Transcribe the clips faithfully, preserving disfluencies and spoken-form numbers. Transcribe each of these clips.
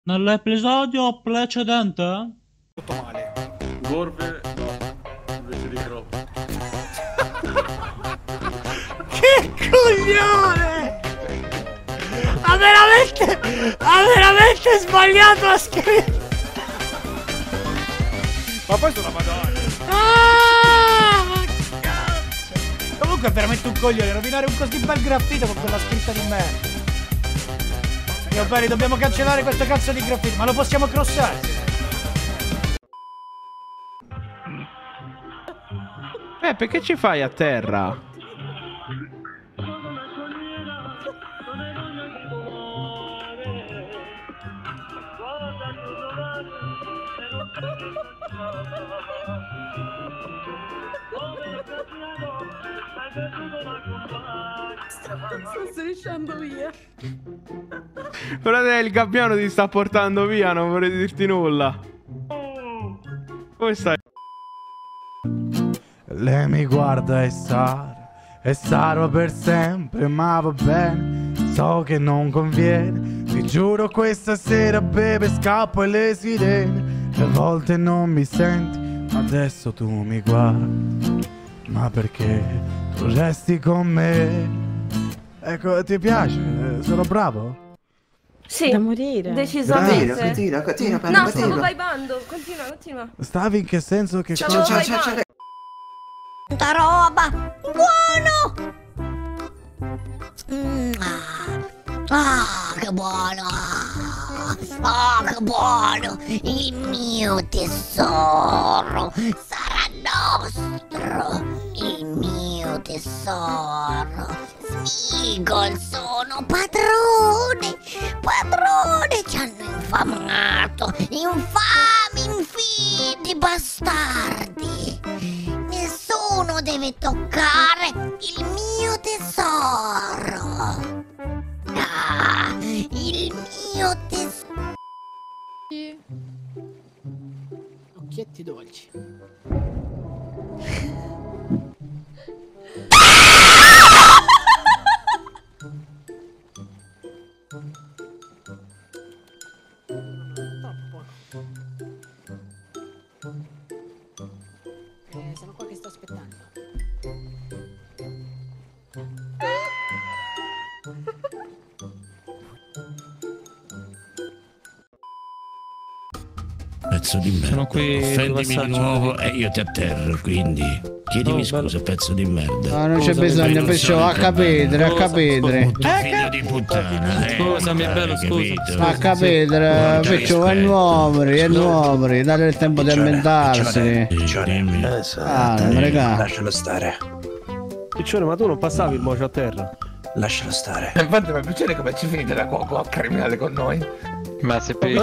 Nell'episodio precedente? Tutto male. Gorve, no, invece di crop. Che coglione! Ha veramente, ha veramente sbagliato a scrivere. Ma poi sono madonna. Ah, ma cazzo. Comunque è veramente un coglione rovinare un così bel graffito con quella scritta di merda. Io belli, dobbiamo cancellare questo cazzo di graffito, ma lo possiamo crossare? Eh, perché ci fai a terra? Sto strisciando via. Guardate, il gabbiano ti sta portando via, non vorrei dirti nulla. Come stai? Lei mi guarda e sa, e sarò per sempre, ma va bene, so che non conviene. Ti giuro questa sera beve, scappo e le sirene. E a volte non mi senti, ma adesso tu mi guardi. Ma perché tu resti con me? Ecco, ti piace? Sono bravo? Sì, da morire. Decisamente. Continua, continua, continua. No, continua. stavo vibando. Continua, continua. Stavi in che senso? Che Stavo cosa? ciao, ciao, vibando. Tanta roba! Buono! Mm, ah. ah, che buono! Ah, che buono! Il mio tesoro sarà nostro! Il mio tesoro! Smeagol, sono padrone! Padrone! Ci hanno infamato! Infami, infidi bastardi! Nessuno deve toccare il mio tesoro! Ah, il mio tesoro! Occhietti dolci. Eh, sono qua che sto aspettando. Pezzo di merda. Sono qui. Offendimi di nuovo e io ti atterro, quindi chiedimi No, scusa, bello. pezzo di merda. No, non c'è bisogno, perciò a capedere, a capedere. Tu figlio di puttana, eh. Scusami, è bello, capito? scusa. A capedere, perciò è nuoveri, è nuoveri, date il tempo di ambientarsi. Dimmi. Ah, non regà. Lascialo stare. Piccione, ma tu non passavi il mocio a terra? Lascialo stare. Infatti, ma Piccione come ci finite da qua, qua criminale con noi? Ma se per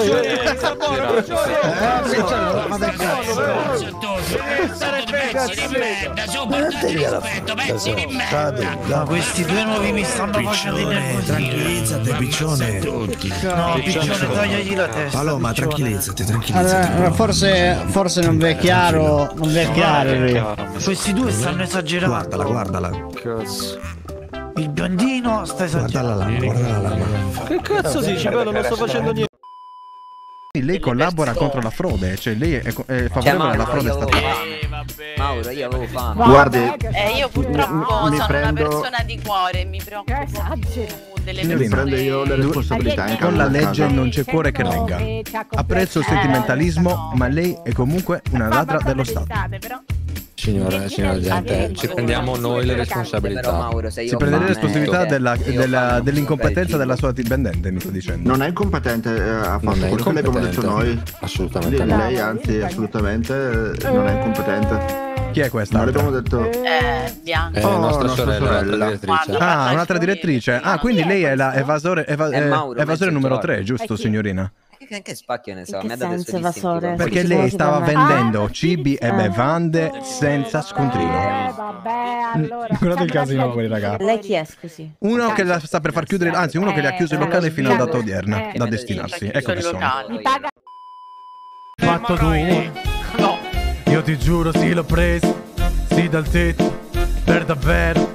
Ma questi due nuovi mi stanno facendo innervosire. Tranquillizzate, Piccione. No, Piccione, togliergli la testa. Paloma, tranquillizzate, tranquillizzate. Allora, forse, forse non vi è chiaro, non vi è chiaro. Questi due stanno esagerando. Guardala, guardala. Cazzo. Il biondino sta esagerando. Guardala là, guardala là. Che cazzo dici, bello, non sto facendo niente. Lei collabora contro la frode, cioè lei è, è favorevole alla frode statale. Mauro, io avevo fame. Guardi, Eh, io purtroppo mi sono prendo- una persona di cuore, mi preoccupo più delle Signorina, persone. prendo io le responsabilità in Con la casa. legge non c'è cuore che regga. Apprezzo il sentimentalismo, ma lei è comunque una ladra dello Stato. Signora, signora gente, ci prendiamo noi le responsabilità. Si prende le responsabilità della- della- dell'incompetenza della sua dipendente, mi sta dicendo. Non è incompetente, eh, ha fatto Non è quello che le abbiamo detto incompetente. noi. Assolutamente Lei, no. lei, anzi, assolutamente eh, non è incompetente. Chi è questa? Non le abbiamo detto. Eh, Bianca. È Oh, nostra nostra sorella, sorella. la direttrice. Ah, un'altra direttrice. Ah, quindi lei è la evasore, eva- È eh, Mauro, evasore mezzo numero giorno. tre, giusto signorina? Che spacchio ne so, In mi ha che dato il senso, suo distintivo. evasore? Perché si lei muove stava da me. vendendo cibi e bevande senza scontrino. vabbè, allora. Guardate il casino fuori, ragazzi. Lei chi è, scusi? Uno che la sta per far chiudere, anzi uno che le ha chiuso il locale fino a data odierna, Eh, da destinarsi. Ecco che sono. Mi paga. Fatto tu? No. Io ti giuro, sì, l'ho preso. Sì, dal tetto. Per davvero.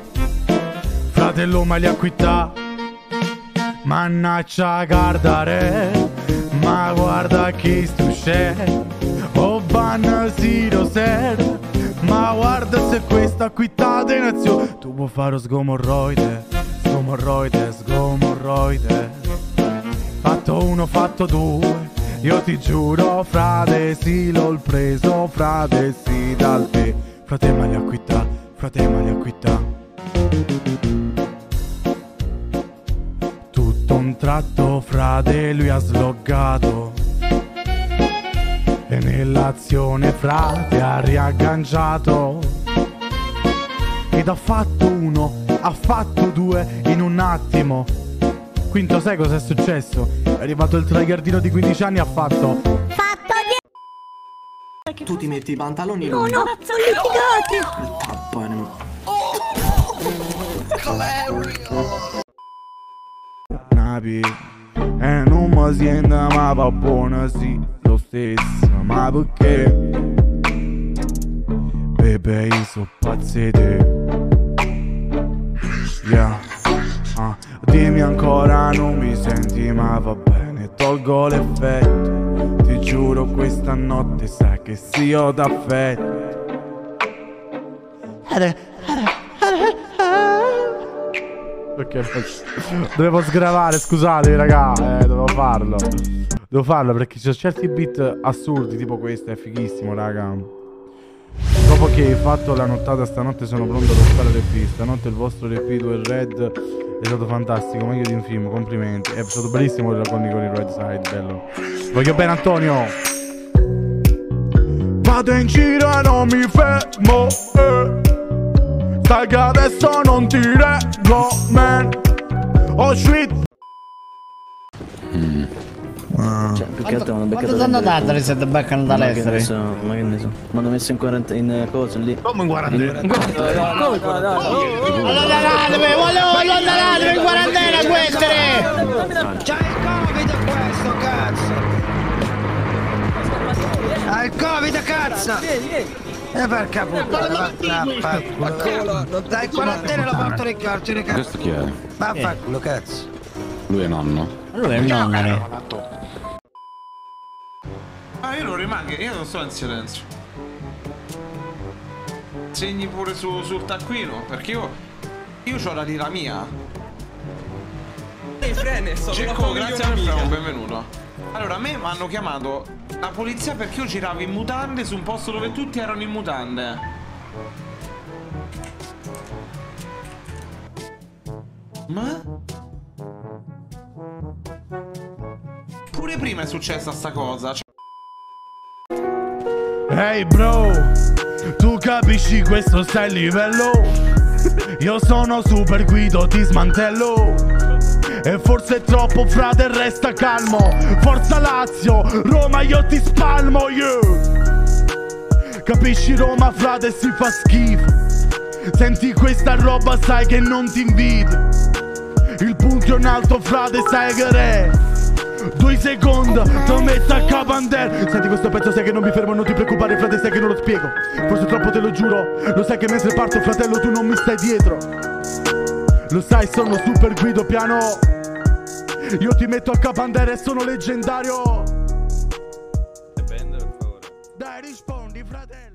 Fratello, ma li ha quittati. Mannaggia, guardare. Ma da chi tu c'è, o ban si lo ser. Ma guarda se questa qui t'ha denazio. Tu puoi fare sgomorroide, sgomorroide, sgomorroide. Fatto uno, fatto due. Io ti giuro, frate, sì, l'ho preso, frate, sì, dal te. Frate, ma li acquitta, frate, ma li acquitta. Tutto un tratto, frate, lui ha sloggato. E nell'azione, frate, ha riagganciato. Ed ha fatto uno, ha fatto due in un attimo. Quinto, sai cosa è successo? È arrivato il tragardino di quindici anni e ha fatto Fatto di... Tu ti metti i pantaloni No, no, sono litigati. Napi e non mi sento ma va buona sì lo stesso. Ma perché? Bebe io so pazzo di te. Yeah. Ah, dimmi ancora non mi senti ma va bene. Tolgo l'effetto. Ti giuro questa notte sai che sì ho d'affetto. Perché dovevo sgravare, scusate raga, eh, dovevo farlo. Devo farlo perché c'è certi beat assurdi tipo questo, è fighissimo raga. Dopo che hai fatto la nottata stanotte sono pronto per fare l'E P. Stanotte il vostro l'E P due Red è stato fantastico, meglio di un film, complimenti. È stato bellissimo il con il Red Side, bello. Voglio bene Antonio. Vado in giro e non mi fermo, eh. Sai che adesso non ti reggo, man. Oh shit. Mm. Ah. Cioè, più che altro hanno beccato. Quanto sono andate le sette beccano dall'estero? Ma che ne so, mi hanno messo in quarantena in cose lì. Come in quarantena? Allora andate, voglio andare in quarantena a questere! C'hai il Covid questo, cazzo! Hai il Covid, cazzo! E perché puttana, dai, quarantena la porto in carcere, cazzo! Questo chi è? Vaffanculo, cazzo! Lui è nonno? Lui è il nonno. Ah, io non rimango, io non sto in silenzio. Segni pure su, sul taccuino, perché io. Io c'ho la lira mia. Ehi, Frene, sono Cecco, grazie per freno, benvenuto. Allora, a me mi hanno chiamato la polizia perché io giravo in mutande su un posto dove tutti erano in mutande. Ma? Pure prima è successa sta cosa. Hey bro, tu capisci questo stai il livello? Io sono super Guido, ti smantello. E forse è troppo frate, resta calmo. Forza Lazio, Roma io ti spalmo, yeah. Capisci Roma frate si fa schifo. Senti questa roba sai che non ti invidio. Il punto è un alto frate sai che re. Due secondi, ti metto a capander. Senti questo pezzo sai che non mi fermo, non ti preoccupare frate sai che non lo spiego. Forse troppo te lo giuro, lo sai che mentre parto fratello tu non mi stai dietro. Lo sai sono super Guido piano. Io ti metto a capander e sono leggendario. Dai rispondi fratello.